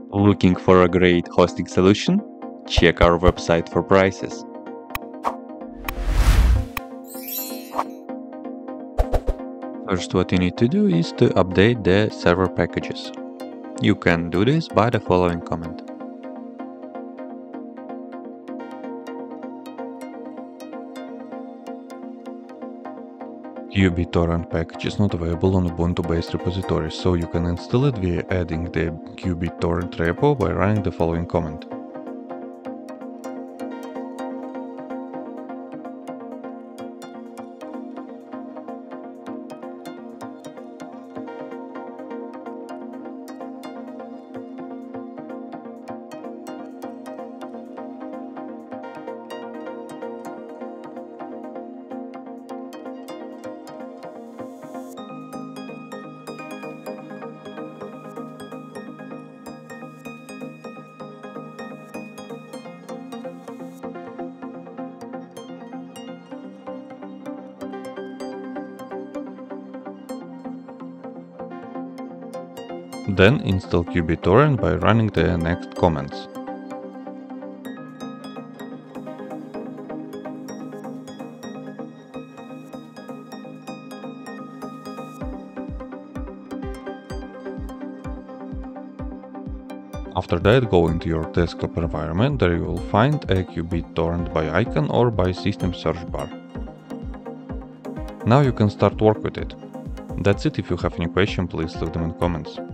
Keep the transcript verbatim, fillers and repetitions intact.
Looking for a great hosting solution? Check our website for prices. First, what you need to do is to update the server packages. You can do this by the following command. qbittorrent package is not available on Ubuntu-based repositories, so you can install it via adding the qbittorrent repo by running the following command. Then install qbittorrent by running the next commands. After that, go into your desktop environment. There you will find a qbittorrent by icon or by system search bar. Now you can start work with it. That's it. If you have any question, please leave them in comments.